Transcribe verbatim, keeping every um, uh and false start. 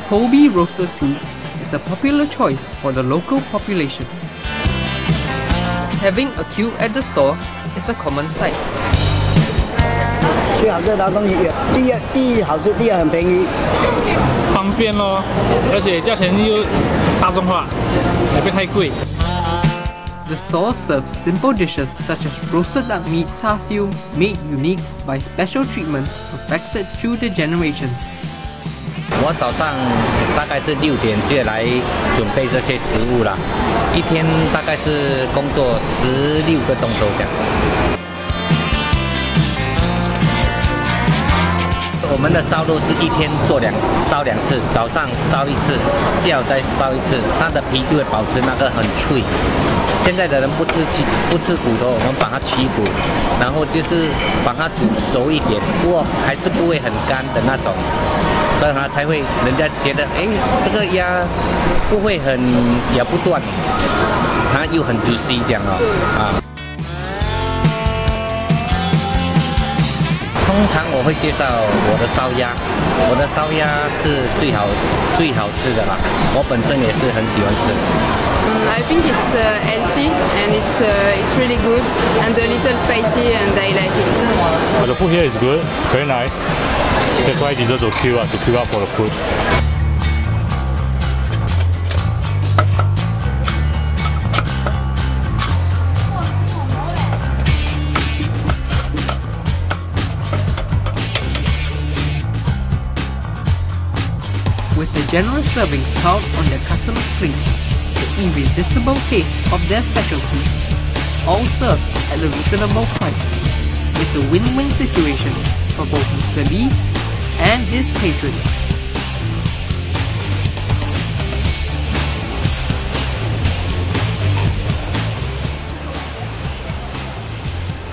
Kobe roasted food is a popular choice for the local population. Having a queue at the store is a common sight. 最好吃的东西也第一第一好吃，第二很便宜， 方便咯，而且价钱又大众化，也不会太贵。 The store serves simple dishes such as roasted duck meat char siu, made unique by special treatments perfected through the generations. 我早上大概是六点就来准备这些食物啦，一天大概是工作十六个钟头这样。我们的烧肉是一天做两烧两次，早上烧一次，下午再烧一次，它的皮就会保持那个很脆。现在的人不吃鸡不吃骨头，我们把它去骨，然后就是把它煮熟一点，不过还是不会很干的那种。 所以它才会，人家觉得，哎，这个鸭不会很咬不断，它又很juicy这样哦，啊。通常我会介绍我的烧鸭，我的烧鸭是最好最好吃的啦，我本身也是很喜欢吃。 Um, I think it's uh, healthy and it's uh, it's really good and a little spicy and I like it. Well, the food here is good, very nice. That's why it deserves to queue up to queue up for the food. With the generous servings piled on their customers' plates, the irresistible taste of their specialty, all served at a reasonable price. It's a win-win situation for both Mister Lee and his patrons.